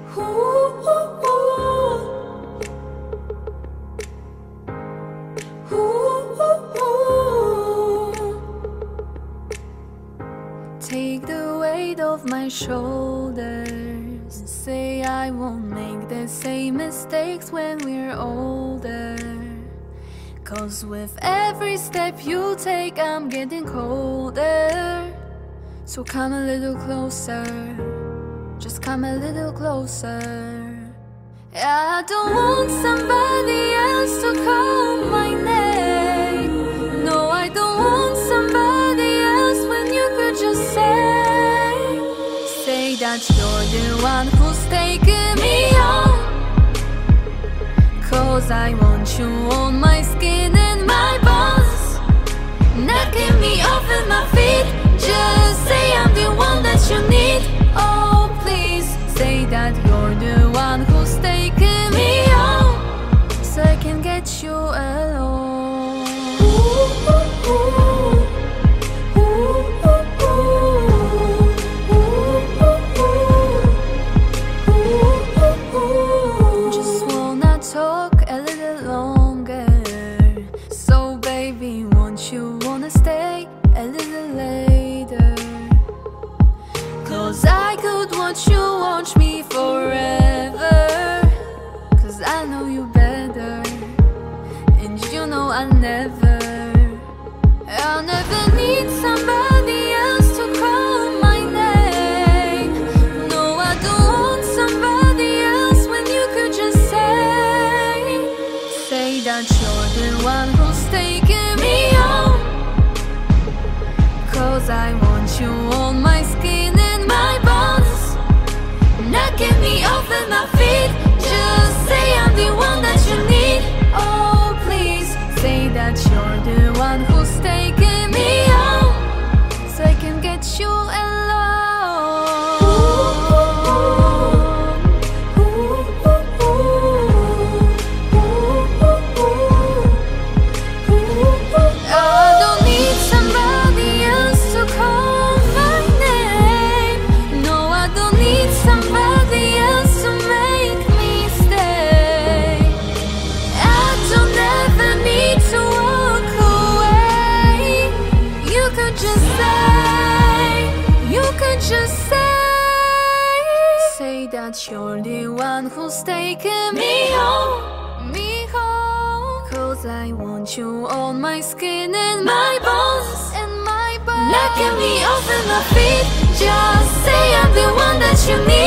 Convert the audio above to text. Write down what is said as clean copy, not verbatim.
Take the weight off my shoulders. Say I won't make the same mistakes when we're older. 'Cause with every step you take, I'm getting colder. So come a little closer, just come a little closer. I don't want somebody else to call my name. No, I don't want somebody else when you could just say that you're the one who's taking me home. 'Cause I want you on my skin and my bones, knocking me off at my feet. Just say I'm the one that you need. Oh please, say that you're the one who's taking me home, so I can get you alone. Just wanna talk a little longer. So baby, won't you wanna stay a little later? 'Cause I could watch you watch me forever. 'Cause I know you better, and you know I'll never need somebody else to call my name. No, I don't want somebody else when you could just say that you're the one who's taking me home. 'Cause I want you on my skin and my bones, knocking me off at my feet. Just say I'm the one that you need. Oh please, say that you're the one who's taking me home, so I can get you that you're the one who's taking me home. 'Cause I want you on my skin and my bones, knocking me off at my feet. Just say I'm the one that you need.